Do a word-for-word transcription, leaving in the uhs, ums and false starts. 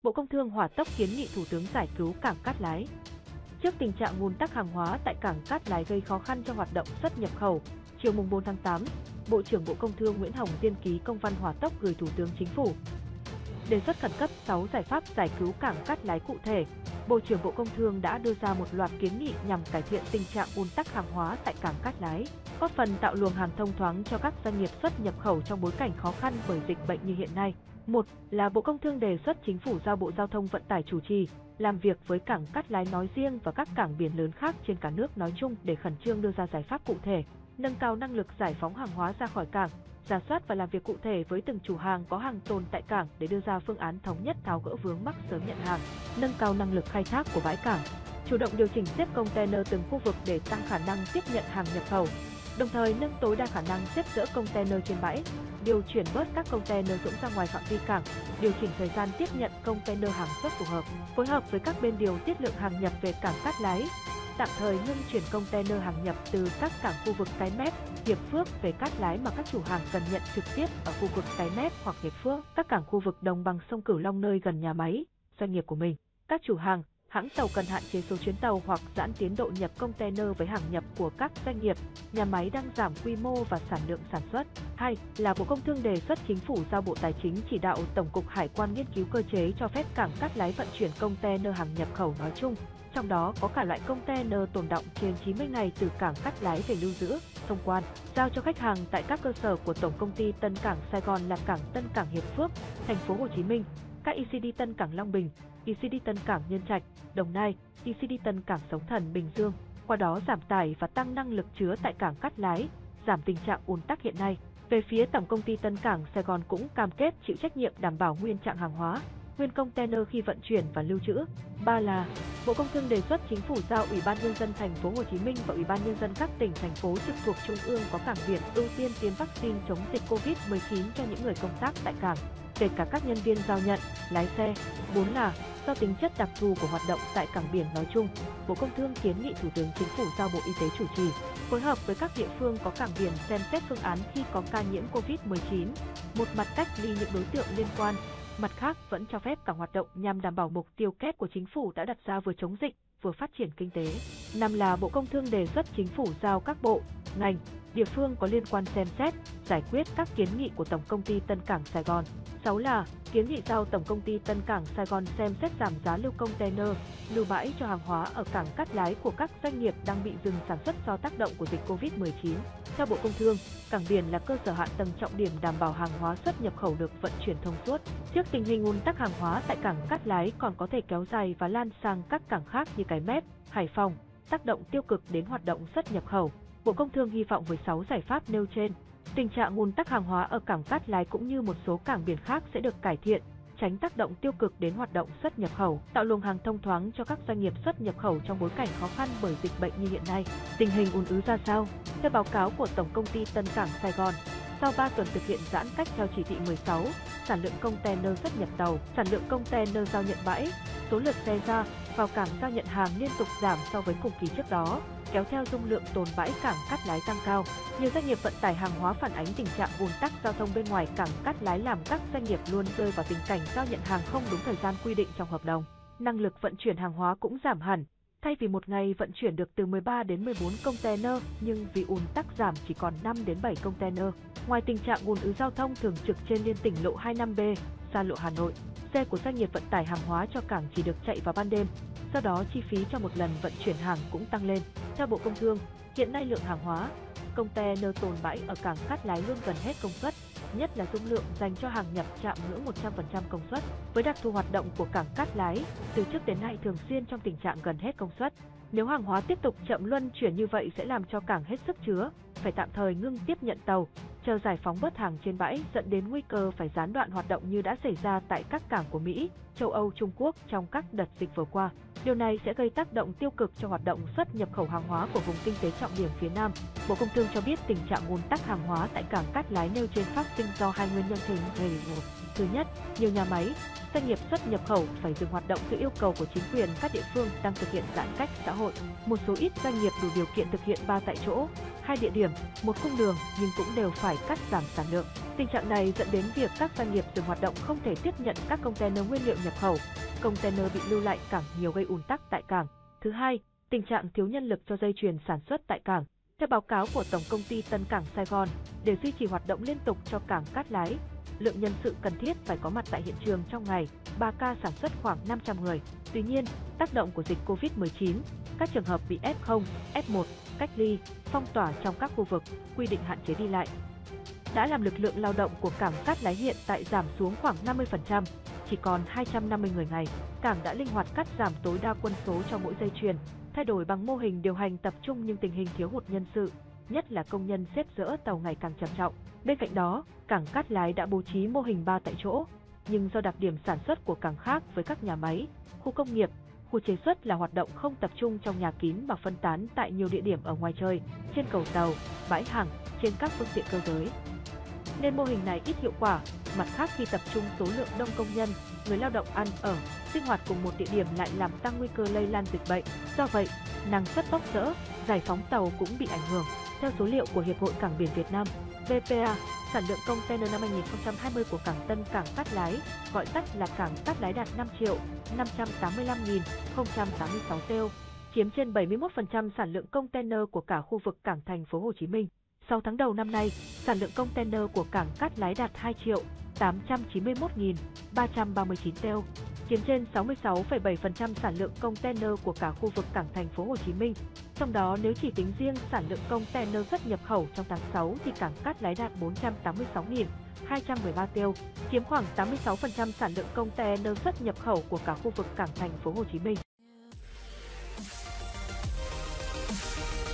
Bộ Công Thương hỏa tốc kiến nghị Thủ tướng giải cứu cảng Cát Lái. Trước tình trạng ùn tắc hàng hóa tại cảng Cát Lái gây khó khăn cho hoạt động xuất nhập khẩu, chiều mùng bốn tháng tám, Bộ trưởng Bộ Công Thương Nguyễn Hồng Diên ký công văn hỏa tốc gửi Thủ tướng Chính phủ. Đề xuất khẩn cấp sáu giải pháp giải cứu cảng Cát Lái cụ thể, Bộ trưởng Bộ Công Thương đã đưa ra một loạt kiến nghị nhằm cải thiện tình trạng ùn tắc hàng hóa tại cảng Cát Lái, góp phần tạo luồng hàng thông thoáng cho các doanh nghiệp xuất nhập khẩu trong bối cảnh khó khăn bởi dịch bệnh như hiện nay. Một là Bộ Công Thương đề xuất Chính phủ giao Bộ Giao thông Vận tải chủ trì, làm việc với cảng Cát Lái nói riêng và các cảng biển lớn khác trên cả nước nói chung để khẩn trương đưa ra giải pháp cụ thể, nâng cao năng lực giải phóng hàng hóa ra khỏi cảng, rà soát và làm việc cụ thể với từng chủ hàng có hàng tồn tại cảng để đưa ra phương án thống nhất tháo gỡ vướng mắc sớm nhận hàng, nâng cao năng lực khai thác của bãi cảng, chủ động điều chỉnh xếp container từng khu vực để tăng khả năng tiếp nhận hàng nhập khẩu, đồng thời nâng tối đa khả năng xếp dỡ container trên bãi, điều chuyển bớt các container rỗng ra ngoài phạm vi cảng, điều chỉnh thời gian tiếp nhận container hàng xuất phù hợp, phối hợp với các bên điều tiết lượng hàng nhập về cảng Cát Lái, tạm thời ngưng chuyển container hàng nhập từ các cảng khu vực Cái Mép, Hiệp Phước về Cát Lái mà các chủ hàng cần nhận trực tiếp ở khu vực Cái Mép hoặc Hiệp Phước, các cảng khu vực đồng bằng sông Cửu Long nơi gần nhà máy, doanh nghiệp của mình. Các chủ hàng, hãng tàu cần hạn chế số chuyến tàu hoặc giãn tiến độ nhập container với hàng nhập của các doanh nghiệp, nhà máy đang giảm quy mô và sản lượng sản xuất. Hai là Bộ Công Thương đề xuất Chính phủ giao Bộ Tài chính chỉ đạo Tổng cục Hải quan nghiên cứu cơ chế cho phép cảng Cát Lái vận chuyển container hàng nhập khẩu nói chung, trong đó có cả loại container tồn đọng trên chín mươi ngày từ cảng Cát Lái về lưu giữ, thông quan, giao cho khách hàng tại các cơ sở của Tổng công ty Tân Cảng Sài Gòn là cảng Tân Cảng Hiệp Phước, thành phố Hồ Chí Minh, các i xê đê Tân Cảng Long Bình, i xê đê Tân Cảng Nhân Trạch, Đồng Nai, i xê đê Tân Cảng Sóng Thần Bình Dương, qua đó giảm tải và tăng năng lực chứa tại cảng Cát Lái, giảm tình trạng ùn tắc hiện nay. Về phía Tổng công ty Tân Cảng Sài Gòn cũng cam kết chịu trách nhiệm đảm bảo nguyên trạng hàng hóa, nguyên container khi vận chuyển và lưu trữ. Ba là Bộ Công Thương đề xuất Chính phủ giao Ủy ban Nhân dân thành phố Hồ Chí Minh và Ủy ban Nhân dân các tỉnh thành phố trực thuộc trung ương có cảng biển ưu tiên tiêm vaccine chống dịch Covid mười chín cho những người công tác tại cảng, kể cả các nhân viên giao nhận, lái xe. Bốn là do tính chất đặc thù của hoạt động tại cảng biển nói chung, Bộ Công Thương kiến nghị Thủ tướng Chính phủ giao Bộ Y tế chủ trì, phối hợp với các địa phương có cảng biển xem xét phương án khi có ca nhiễm Covid mười chín, một mặt cách ly những đối tượng liên quan, mặt khác vẫn cho phép cảng hoạt động nhằm đảm bảo mục tiêu kép của Chính phủ đã đặt ra vừa chống dịch, vừa phát triển kinh tế. Năm là Bộ Công Thương đề xuất Chính phủ giao các bộ, ngành, địa phương có liên quan xem xét, giải quyết các kiến nghị của Tổng công ty Tân Cảng Sài Gòn. Sáu là kiến nghị giao Tổng công ty Tân Cảng Sài Gòn xem xét giảm giá lưu container, lưu bãi cho hàng hóa ở cảng Cát Lái của các doanh nghiệp đang bị dừng sản xuất do tác động của dịch Covid mười chín. Theo Bộ Công Thương, cảng biển là cơ sở hạ tầng trọng điểm đảm bảo hàng hóa xuất nhập khẩu được vận chuyển thông suốt. Trước tình hình ùn tắc hàng hóa tại cảng Cát Lái còn có thể kéo dài và lan sang các cảng khác như Cái Mép, Hải Phòng, tác động tiêu cực đến hoạt động xuất nhập khẩu. Bộ Công Thương hy vọng với sáu giải pháp nêu trên, tình trạng ùn tắc hàng hóa ở cảng Cát Lái cũng như một số cảng biển khác sẽ được cải thiện, tránh tác động tiêu cực đến hoạt động xuất nhập khẩu, tạo luồng hàng thông thoáng cho các doanh nghiệp xuất nhập khẩu trong bối cảnh khó khăn bởi dịch bệnh như hiện nay. Tình hình ùn ứ ra sao? Theo báo cáo của Tổng công ty Tân Cảng Sài Gòn, sau ba tuần thực hiện giãn cách theo chỉ thị mười sáu, sản lượng container xuất nhập tàu, sản lượng container giao nhận bãi, số lượt xe ra vào cảng giao nhận hàng liên tục giảm so với cùng kỳ trước đó, kéo theo dung lượng tồn bãi cảng Cát Lái tăng cao. Nhiều doanh nghiệp vận tải hàng hóa phản ánh tình trạng ùn tắc giao thông bên ngoài cảng Cát Lái làm các doanh nghiệp luôn rơi vào tình cảnh giao nhận hàng không đúng thời gian quy định trong hợp đồng. Năng lực vận chuyển hàng hóa cũng giảm hẳn. Thay vì một ngày vận chuyển được từ mười ba đến mười bốn container, nhưng vì ùn tắc giảm chỉ còn năm đến bảy container. Ngoài tình trạng ùn ứ giao thông thường trực trên liên tỉnh lộ hai mươi lăm B, xa lộ Hà Nội, xe của doanh nghiệp vận tải hàng hóa cho cảng chỉ được chạy vào ban đêm, do đó chi phí cho một lần vận chuyển hàng cũng tăng lên. Theo Bộ Công Thương, hiện nay lượng hàng hóa, container tồn bãi ở cảng Cát Lái luôn gần hết công suất, nhất là dung lượng dành cho hàng nhập chạm ngưỡng một trăm phần trăm công suất. Với đặc thù hoạt động của cảng Cát Lái, từ trước đến nay thường xuyên trong tình trạng gần hết công suất. Nếu hàng hóa tiếp tục chậm luân chuyển như vậy sẽ làm cho cảng hết sức chứa, phải tạm thời ngưng tiếp nhận tàu, chờ giải phóng bớt hàng trên bãi, dẫn đến nguy cơ phải gián đoạn hoạt động như đã xảy ra tại các cảng của Mỹ, châu Âu, Trung Quốc trong các đợt dịch vừa qua. Điều này sẽ gây tác động tiêu cực cho hoạt động xuất nhập khẩu hàng hóa của vùng kinh tế trọng điểm phía Nam. Bộ Công Thương cho biết tình trạng ùn tắc hàng hóa tại cảng Cát Lái nêu trên phát sinh do hai nguyên nhân chính. Thứ nhất, nhiều nhà máy, doanh nghiệp xuất nhập khẩu phải dừng hoạt động theo yêu cầu của chính quyền các địa phương đang thực hiện giãn cách xã hội. Một số ít doanh nghiệp đủ điều kiện thực hiện ba tại chỗ, hai địa điểm, một cung đường nhưng cũng đều phải cắt giảm sản lượng. Tình trạng này dẫn đến việc các doanh nghiệp dừng hoạt động không thể tiếp nhận các container nguyên liệu nhập khẩu, container bị lưu lại cảng nhiều gây ùn tắc tại cảng. Thứ hai, tình trạng thiếu nhân lực cho dây chuyền sản xuất tại cảng. Theo báo cáo của Tổng công ty Tân Cảng Sài Gòn, để duy trì hoạt động liên tục cho cảng Cát Lái, lượng nhân sự cần thiết phải có mặt tại hiện trường trong ngày, ba ca sản xuất khoảng năm trăm người. Tuy nhiên, tác động của dịch Covid mười chín, các trường hợp bị ép không, ép một, cách ly, phong tỏa trong các khu vực, quy định hạn chế đi lại, đã làm lực lượng lao động của cảng Cát Lái hiện tại giảm xuống khoảng năm mươi phần trăm, chỉ còn hai trăm năm mươi người ngày. Cảng đã linh hoạt cắt giảm tối đa quân số cho mỗi dây chuyền, thay đổi bằng mô hình điều hành tập trung nhưng tình hình thiếu hụt nhân sự, nhất là công nhân xếp dỡ tàu ngày càng trầm trọng. Bên cạnh đó, cảng Cát Lái đã bố trí mô hình ba tại chỗ, nhưng do đặc điểm sản xuất của cảng khác với các nhà máy, khu công nghiệp, khu chế xuất là hoạt động không tập trung trong nhà kín mà phân tán tại nhiều địa điểm ở ngoài trời, trên cầu tàu, bãi hàng, trên các phương tiện cơ giới, nên mô hình này ít hiệu quả. Mặt khác, khi tập trung số lượng đông công nhân, người lao động ăn ở, sinh hoạt cùng một địa điểm lại làm tăng nguy cơ lây lan dịch bệnh. Do vậy, năng suất bốc rỡ, giải phóng tàu cũng bị ảnh hưởng. Theo số liệu của Hiệp hội Cảng biển Việt Nam, vê pê a, sản lượng container năm hai nghìn không trăm hai mươi của cảng Tân Cảng Cát Lái, gọi tắt là cảng Cát Lái đạt năm triệu năm trăm tám mươi lăm nghìn không trăm tám mươi sáu têu, chiếm trên bảy mươi mốt phần trăm sản lượng container của cả khu vực cảng Thành phố Hồ Chí Minh. Sau tháng đầu năm nay, sản lượng container của cảng Cát Lái đạt hai triệu tám trăm chín mươi mốt nghìn ba trăm ba mươi chín têu, chiếm trên sáu mươi sáu phẩy bảy phần trăm sản lượng container của cả khu vực cảng Thành phố Hồ Chí Minh. Trong đó, nếu chỉ tính riêng sản lượng container xuất nhập khẩu trong tháng sáu thì cảng Cát Lái đạt bốn trăm tám mươi sáu nghìn hai trăm mười ba têu, chiếm khoảng tám mươi sáu phần trăm sản lượng container xuất nhập khẩu của cả khu vực cảng Thành phố Hồ Chí Minh.